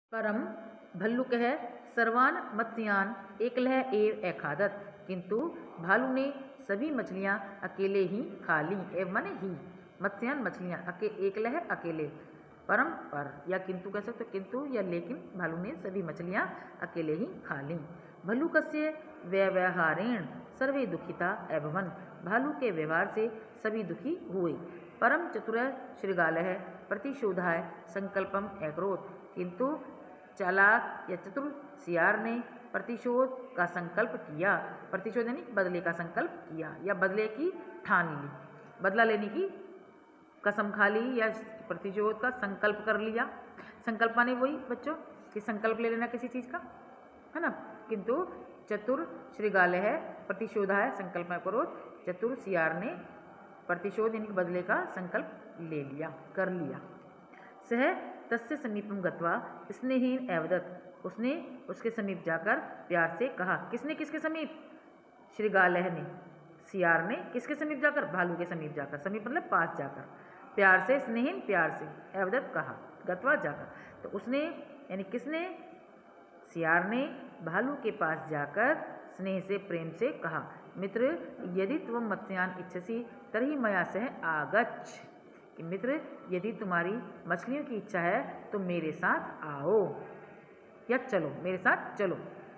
परम भल्लुकः सर्वान् मत्स्यान् एकलः एव अखादत्, किंतु भालू ने सभी मछलियाँ अकेले ही खा लीं। एव माने ही, मत्स्यान् मछलियाँ, एकलः अकेले, परम पर या किंतु कह सकते, किंतु या लेकिन भालू ने सभी मछलियाँ अकेले ही खा लीं। भल्लुकस्य व्यवहारेण सर्वे दुखिता अभवन्, भालू के व्यवहार से सभी दुखी हुए। परम चतुरः शृगालः प्रतिशोधाय संकल्पम अकरोत्, किंतु चालाक या चतुर सियार ने प्रतिशोध का संकल्प किया। प्रतिशोध यानी बदले का संकल्प किया या बदले की ठान ली, बदला लेने की कसम खा ली या प्रतिशोध का संकल्प कर लिया। संकल्प माने वही बच्चों कि संकल्प ले लेना किसी चीज़ का, है ना। किंतु चतुर शृगालः प्रतिशोधाय संकल्प करो, चतुर सियार ने प्रतिशोध यानी बदले का संकल्प ले लिया, कर लिया। सह तस्य समीपम गत्वा स्नेहीन अवदत्, उसने उसके समीप जाकर प्यार से कहा। किसने किसके समीप? शृगालः ने, सियार ने किसके समीप जाकर? भालू के समीप जाकर। समीप मतलब पास जाकर, प्यार से, स्नेहीन प्यार से, अवदत् कहा, गत्वा जाकर। तो उसने यानी किसने? सियार ने भालू के पास जाकर स्नेह से, प्रेम से कहा, मित्र यदि त्वं मत्स्यान् इच्छसि तर्हि मया सह आगच्छ, कि मित्र यदि तुम्हारी मछलियों की इच्छा है तो मेरे साथ आओ या चलो, मेरे साथ चलो।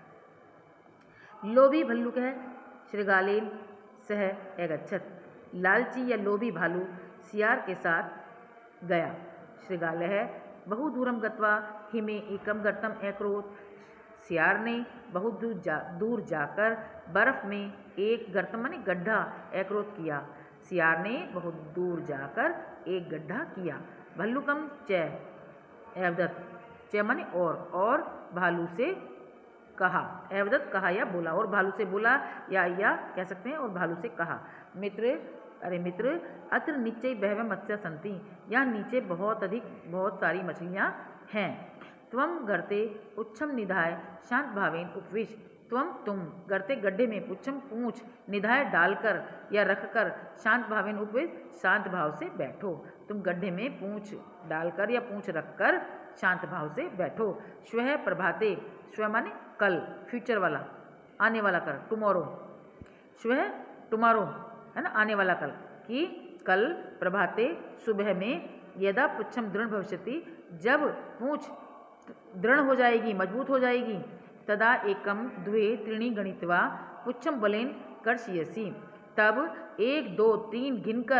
लोभी भल्लुकः शृगालेन सह अगच्छत्, लालची या लोभी भालू सियार के साथ गया। शृगालः बहु दूरम गत्वा हिमे एकम गर्तम अकरोत्, सियार ने बहुत दूर जाकर बर्फ में एक गर्तम माने गड्ढा अकरोत् किया। सियार ने बहुत दूर जाकर एक गड्ढा किया। भल्लुकम च अवदत्, च माने और भालू से कहा, अवदत् कहा या बोला, और भालू से बोला या कह सकते हैं, और भालू से कहा, मित्र अरे मित्र अत्र नीचे बहव मत्स्य संति, यहाँ नीचे बहुत सारी मछलियाँ हैं। त्वं गर्ते पुच्छम निधाय शांत भावेन उपविश, तुम गर्ते गड्ढे में पुच्छम पूंछ निधाय डालकर या रखकर शांत भावेन उपविश, शांत भाव से बैठो। तुम गड्ढे में पूंछ डालकर या पूंछ रखकर शांत भाव से बैठो। श्वः प्रभाते, श्व माने कल, फ्यूचर वाला, आने वाला कल, टुमारो। श्वः टुमारो है ना, आने वाला कल, कि कल प्रभाते सुबह में यदा पुच्छम दृढ़ भविष्यति, जब पूंछ दृढ़ हो जाएगी, मजबूत हो जाएगी, तदा एकम द्वे त्रीणि गणित्वा पुच्छम बलेन कर्षयसि, तब 1 2 3 गिनकर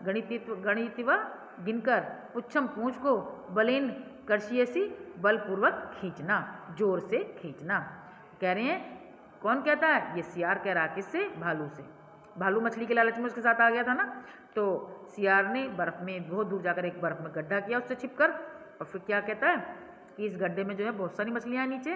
गणित्वा गिनकर पुच्छम पूंछ को बलेन कर्षयसि बलपूर्वक खींचना, जोर से खींचना। कह रहे हैं, कौन कहता है? ये सियार कह रहा है। किससे? भालू से। भालू मछली के लालच में उसके साथ आ गया था ना, तो सियार ने बर्फ में बहुत दूर जाकर एक बर्फ में गड्ढा किया उससे छिपकर, और फिर क्या कहता है कि इस गड्ढे में जो है बहुत सारी मछलियाँ हैं नीचे,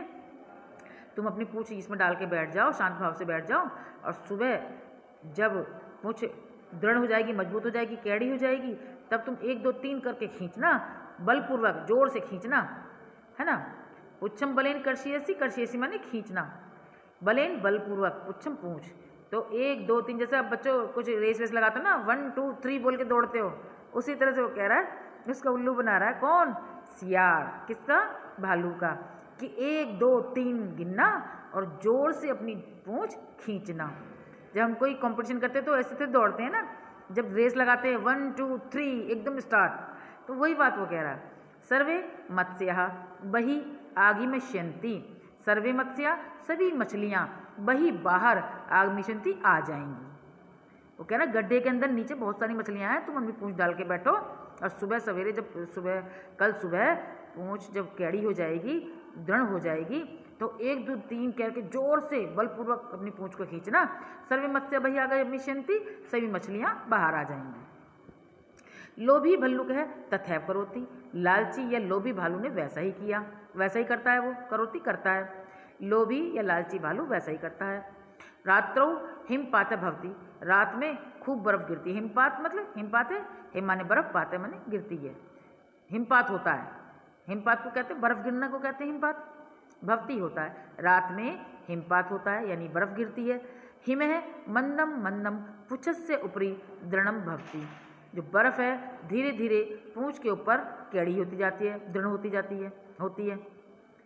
तुम अपनी पूंछ इसमें डाल के बैठ जाओ, शांत भाव से बैठ जाओ, और सुबह जब पूंछ दृढ़ हो जाएगी, मजबूत हो जाएगी, कैड़ी हो जाएगी, तब तुम 1 2 3 करके खींचना, बलपूर्वक जोर से खींचना, है ना। पुच्छम बलेन कर्षयसि, कर्षयसि माने खींचना, बलेन बलपूर्वक, पुच्छम पूंछ। तो 1 2 3, जैसे आप बच्चों कुछ रेस लगाते हो ना, 1 2 3 बोल के दौड़ते हो, उसी तरह से वो कह रहा है, उसका उल्लू बना रहा है। कौन? सियार। किसका? भालू का, कि 1 2 3 गिनना और जोर से अपनी पूंछ खींचना। जब हम कोई कंपटीशन करते हैं तो ऐसे तो दौड़ते हैं ना, जब रेस लगाते हैं 1 2 3 एकदम स्टार्ट, तो वही बात वो कह रहा है। सर्वे मत्स्या बही आगिमिष्यन्ति, सर्वे मत्स्या सभी मछलियाँ बही बाहर आगिमिष्यन्ति आ जाएंगी। वो कह रहा है गड्ढे के अंदर नीचे बहुत सारी मछलियाँ हैं, तुम अपनी पूंछ डाल के बैठो, और सुबह सवेरे जब कल सुबह पूंछ जब कैड़ी हो जाएगी, दृढ़ हो जाएगी, तो 1 2 3 कह के जोर से बलपूर्वक अपनी पूंछ को खींचना। सर्वे मत्स्य बही आगमिष्यन्ति, सभी मछलियाँ बाहर आ जाएंगी। लोभी भल्लुक है तथैव करोति, लालची या लोभी भालू ने वैसा ही किया, वैसा ही करता है वो, करोति करता है, लोभी या लालची भालू वैसा ही करता है। रात्रौ हिमपात भवति, रात में खूब बर्फ गिरती है। हिमपात मतलब हिमपात है, हिम माने बर्फ, पात है माने गिरती है, हिमपात होता है। हिमपात को कहते हैं, बर्फ गिरना को कहते हैं हिमपात। भवती होता है, रात में हिमपात होता है यानी बर्फ गिरती है। हिम है मंदम मंदम पुच्छस्य ऊपरी दृढ़म भवती, जो बर्फ़ है धीरे धीरे पूंछ के ऊपर कैड़ी होती जाती है, दृढ़ होती जाती है, होती है।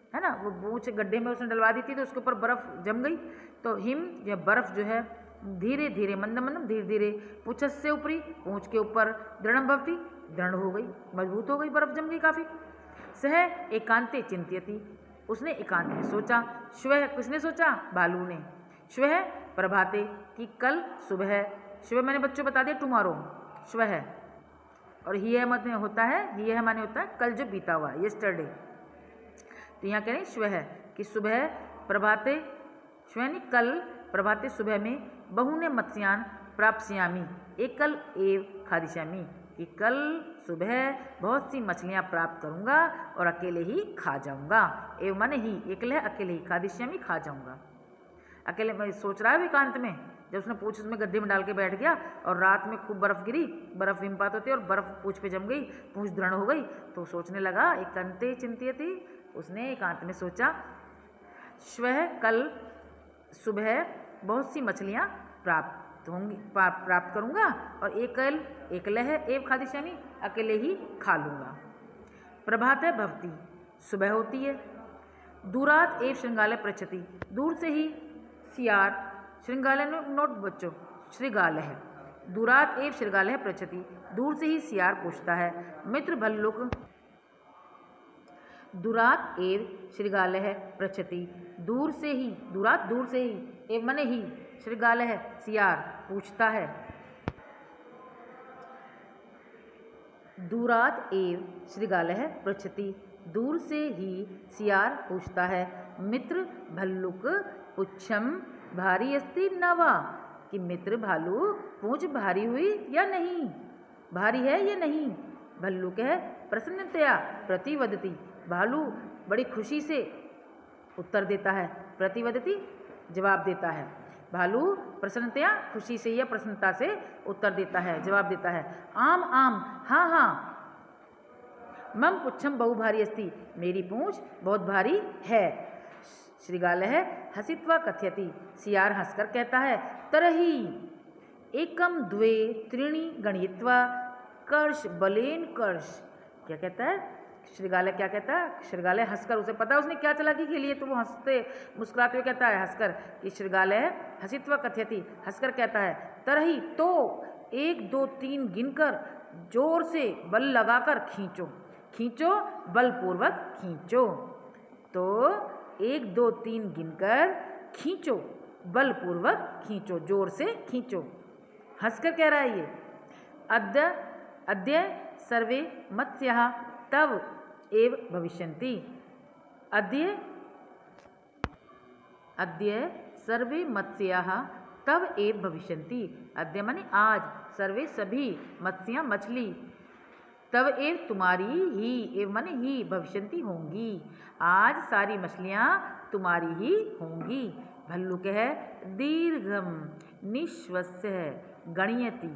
है ना, वो पूँछ गड्ढे में उसने डलवा दी थी तो उसके ऊपर बर्फ़ जम गई। तो हिम जो बर्फ़ जो है धीरे धीरे मंदम मंदम धीरे धीरे पुच्छस्य ऊपरी पूँछ के ऊपर दृढ़ भवती दृढ़ हो गई, मजबूत हो गई, बर्फ़ जम गई काफ़ी। सह एकांते चिंत्यति, उसने एकांत में सोचा। श्वः किसने सोचा? भालू ने। श्वः प्रभाते कि कल सुबह, सुबह मैंने बच्चों बता दिया टुमारो, श्वः। और ह्यः माने होता है, ह्यः माने होता है कल जो बीता हुआ, यस्टरडे। तो यहाँ कह रहे हैं श्वः कि सुबह प्रभाते, श्वः नहीं कल, प्रभाते सुबह में बहुने मत्स्यान प्राप्स्यामि एकल एव खादिष्यामि, कि कल सुबह बहुत सी मछलियाँ प्राप्त करूँगा और अकेले ही खा जाऊँगा। एव माने ही, एकल है अकेले ही, खादिष्यामि खा जाऊँगा। अकेले में सोच रहा है एकांत में, जब उसने पूँछ उसमें गड्ढे में डाल के बैठ गया और रात में खूब बर्फ़ गिरी, बर्फ़ हिमपात होती है और बर्फ़ पूँछ पे जम गई, पूँछ दृढ़ हो गई, तो सोचने लगा। एकांते चिंत्यति, उसने एकांत में सोचा। श्वः कल सुबह बहुत सी मछलियाँ प्राप्त होंगी, प्राप्त करूँगा और एकल है एव खादिष्यामि, अकेले ही खा लूँगा। प्रभाते भवती, सुबह होती है। दूरात एव श्रृंगालय पृच्छति, दूर से ही सियार, श्रृंगालय नोट बच्चों, श्रृगालय है। दूरात एव श्रृगालय पृच्छति, दूर से ही सियार पूछता है। मित्र भल्लुक, दूरात एव श्रृगालय पृच्छति, दूर से ही, दूरात दूर से ही, एव माने ही, श्रृगालय सियार पूछता है। दूरात एव श्रृगालय पृच्छति, दूर से ही सियार पूछता है। मित्र भल्लुक पुच्छम भारी अस्ति न वा, कि मित्र भालू पूंछ भारी हुई या नहीं, भारी है या नहीं। भल्लुक है प्रसन्नतया प्रतिवदति, भालू बड़ी खुशी से उत्तर देता है। प्रतिवदति जवाब देता है। भालू प्रसन्नतया खुशी से या प्रसन्नता से उत्तर देता है, जवाब देता है। आम आम, हाँ हाँ। मम पुच्छम बहु भारी अस्ति, मेरी पूंछ बहुत भारी है। श्रृगालय है हसित्वा कथयति, सियार हंसकर कहता है। तरही एकम द्वे त्रीणि गणयित्वा कर्ष बलेन कर्ष, क्या कहता है श्रृगालय, क्या कहता है श्रृगालय हंसकर, उसे पता है उसने क्या चालाकी खेली है, तो वो हंसते मुस्कुराते हुए कहता है हंसकर कि श्रृगालय हसित्वा कथयति, हंसकर कहता है। तरही तो 1 2 3 गिनकर जोर से बल लगाकर खींचो, खींचो बलपूर्वक खींचो। तो 1 2 3 गिनकर खींचो, बलपूर्वक खींचो, जोर से खींचो, हंसकर कह रहा है ये। अद्य सर्वे मत्स्याः तव एव भविष्यन्ति, अद्य सर्वे मत्स्याः तव एव भविष्यन्ति, अद्य माने आज, सर्वे सभी, मत्स्याः मछली, तव एव तुम्हारी ही, एव माने ही, भविष्यन्ति होंगी, आज सारी मछलियाँ तुम्हारी ही होंगी। भल्लुक है दीर्घम निश्वस्य गणयति,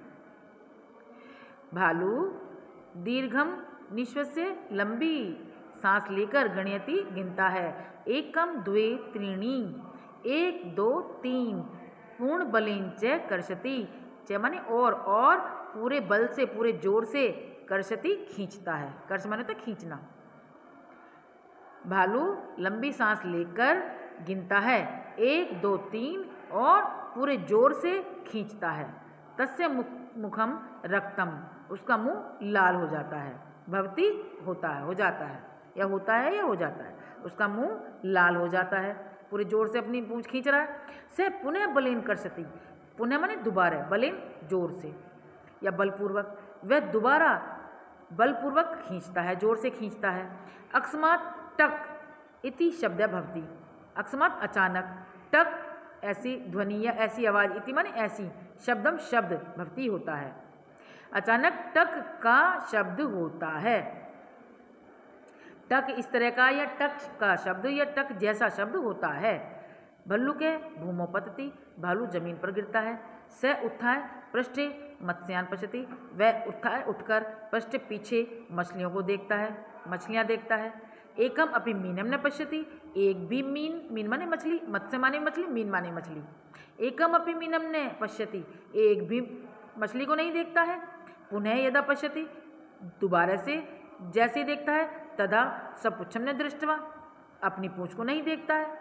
भालू दीर्घम निश्वस्य लंबी सांस लेकर गणयति गिनता है। एकम द्वे त्रीणि, 1 2 3, पूर्ण बलेन च कर्षति, च माने और पूरे बल से पूरे जोर से कर्षति खींचता है, कर्ष माने तो खींचना। भालू लंबी सांस लेकर गिनता है 1 2 3 और पूरे जोर से खींचता है। तस्य मुखम रक्तम, उसका मुंह लाल हो जाता है। भवती होता है, हो जाता है, या होता है या हो जाता है, उसका मुंह लाल हो जाता है, पूरे जोर से अपनी पूंछ खींच रहा है। से पुनः बलेन कर्षति, पुनः माने दोबारा, बलेन जोर से या बलपूर्वक, वह दोबारा बलपूर्वक खींचता है, जोर से खींचता है। अकस्मात टक इति शब्द भवती, अकस्मात अचानक, टक ऐसी ध्वनि या ऐसी आवाज़, इति माने ऐसी, शब्दम शब्द, भवती होता है, अचानक टक का शब्द होता है। टक इस तरह का या टक का शब्द या टक जैसा शब्द होता है। भल्लू के भूमो पतति, भालू जमीन पर गिरता है। स उत्थाय पृष्ठे मत्स्यान पश्यति, वह उत्थाय उठकर पृष्ठ पीछे मछलियों को देखता है, मछलियाँ देखता है। एकम अपि मीनम न पश्यति, एक भी मीन, मीन माने मछली, मत्स्य माने मछली, मीन माने मछली। एकम अपि मीनम न पश्यति, एक भी मछली को नहीं देखता है। पुनः यदा पश्यति, दोबारा से जैसे देखता है। तदा सपुच्छम ने दृष्टवा, अपनी पूंछ को नहीं देखता है।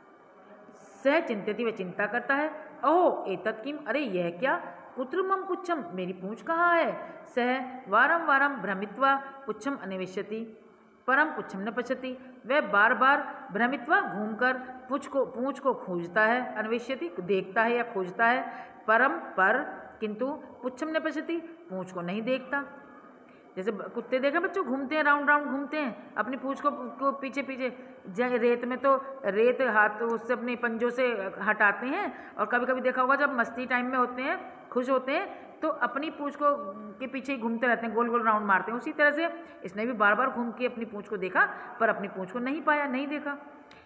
सह चिंतति, वह चिंता करता है। अहो एतत् किम, अरे यह क्या, कुत्र मम पुच्छम, मेरी पूंछ कहाँ है। सह वारम वारम भ्रमित्वा पुच्छम अन्वेष्यति परम पुच्छम न पश्यति, वह बार बार भ्रमित्वा घूमकर पूंछ को खोजता है, अन्वेष्यति देखता है या खोजता है, परम पर किंतु पुच्छम न पश्यति पूंछ को नहीं देखता। जैसे कुत्ते देखे बच्चों, घूमते हैं, राउंड राउंड घूमते हैं, अपनी पूंछ को पीछे पीछे, रेत में तो रेत हाथ उससे अपने पंजों से हटाते हैं, और कभी कभी देखा होगा जब मस्ती टाइम में होते हैं, खुश होते हैं, तो अपनी पूंछ को के पीछे ही घूमते रहते हैं, गोल गोल राउंड मारते हैं। उसी तरह से इसने भी बार बार घूम के अपनी पूंछ को देखा, पर अपनी पूंछ को नहीं पाया, नहीं देखा।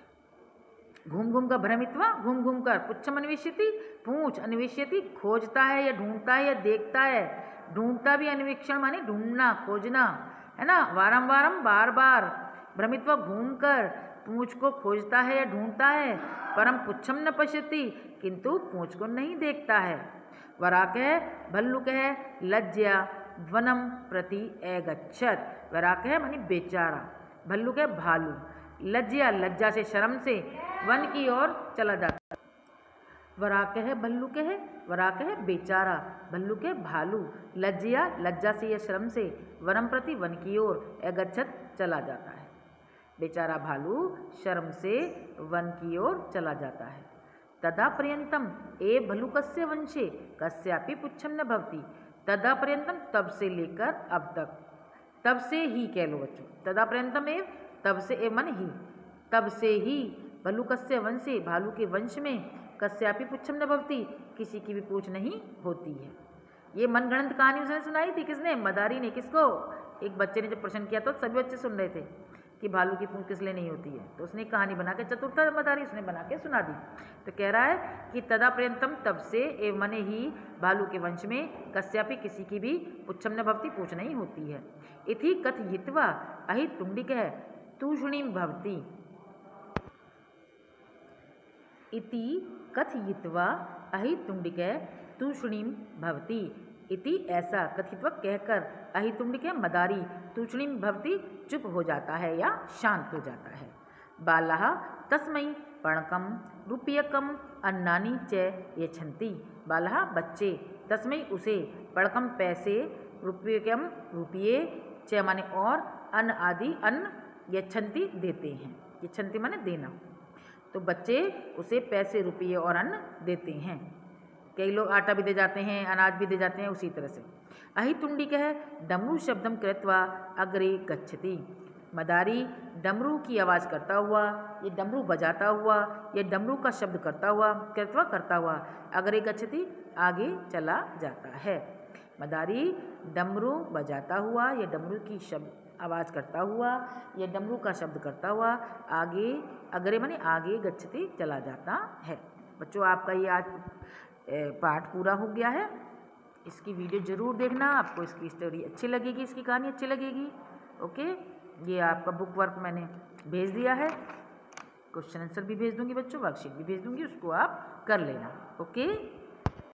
घूम घूम कर भ्रमित्वा, घूम घूम कर पुच्छम अन्वेष्यति, पूंछ अन्वेष्यति खोजता है या ढूंढता है या देखता है। ढूंढता भी अन्वेक्षण माने ढूंढना, खोजना, है ना। वारम वारम बार बार, भ्रमित्वा घूम कर पूंछ को खोजता है या ढूंढता है, परम पुच्छम न पश्यति किंतु पूंछ को नहीं देखता है। वराक है, भल्लुक है, लज्जा वनम प्रति एगच्छत, वराक है मानी बेचारा, भल्लुक है भालू, लज्जा लज्जा से शर्म से वन की ओर चला जाता है। वराक है, भल्लुक है, वराक है बेचारा, भल्लुक है भालू, लज्जिया लज्जा से या शर्म से, वनम प्रति वन की ओर, एगच्छत चला जाता है। बेचारा भालू शर्म से वन की ओर चला जाता है। तदा पर्यंतम ए भल्लुकस्य वंशे कस्यापि पुच्छम न भवति, तदा पर्यंतम तब से लेकर अब तक, तब से ही कह लो बच्चों, तदा पर्यंतम एव तब से, ए मन ही, तब से ही भल्लुकस्य वंशे भालू के वंश में कस्यापि पुच्छम न भवति किसी की भी पूछ नहीं होती है। ये मनगढ़ंत कहानी उसने सुनाई थी, किसने, मदारी ने। किसको, एक बच्चे ने जब प्रश्न किया तो सभी बच्चे सुन रहे थे कि भालू की पूंछ किस लिए नहीं होती है, तो उसने कहानी बना के, चतुर्था मदारी उसने बना के सुना दी। तो कह रहा है कि तदा पर्यंतम तब से, एव मने ही भालू के वंश में, कस्यापि किसी की भी पुच्छम न भवति पूछ नहीं होती है। इति कथयित्वा अहि तुंडिक है तूषणीम भवति, इति कथयित्वा अहि तुंडिक है तूषणीम भवति, इति ऐसा कथित्वा कहकर, अहि तुंडिक है मदारी, तूषणीम भवति चुप हो जाता है या शांत हो जाता है। बालः तस्मै पणकम रूप्यकम अन्नानि च यच्छन्ति, बालः बच्चे, तस्मै उसे, पणकम पैसे, रूप्यकम रुपये, च माने और, अन्न आदि अन्न, यच्छन्ति देते हैं, यच्छन्ति माने देना, तो बच्चे उसे पैसे रुपये और अन्न देते हैं। कई लोग आटा भी दे जाते हैं, अनाज भी दे जाते हैं, उसी तरह से। अहि तुंडिक है डमरू शब्दम कृत्वा अग्रे गच्छति, मदारी डमरू की आवाज़ करता हुआ, ये डमरू बजाता हुआ, ये डमरू का शब्द करता हुआ, कृत्वा करता हुआ, अग्रे गच्छति आगे चला जाता है। मदारी डमरू बजाता हुआ, ये डमरू की शब्द आवाज़ करता हुआ, ये डमरू का शब्द करता हुआ आगे, अग्रे माने आगे, गच्छति चला जाता है। बच्चों आपका ये आज पाठ पूरा हो गया है। इसकी वीडियो ज़रूर देखना, आपको इसकी स्टोरी अच्छी लगेगी, इसकी कहानी अच्छी लगेगी। ओके, ये आपका बुक वर्क मैंने भेज दिया है, क्वेश्चन आंसर भी भेज दूंगी बच्चों, वर्कशीट भी भेज दूंगी, उसको आप कर लेना। ओके।